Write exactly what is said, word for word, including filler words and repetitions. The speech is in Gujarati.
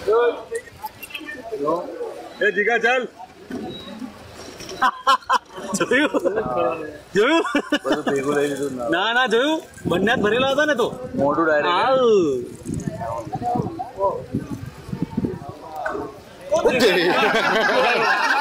એ જીગા ચાલ જોયું જોયું બધું ભેગું લઈ લીધું ના ના જોયું બંને હાથ ભરેલા હતા ને તો મોઢું ડાયરેક્ટ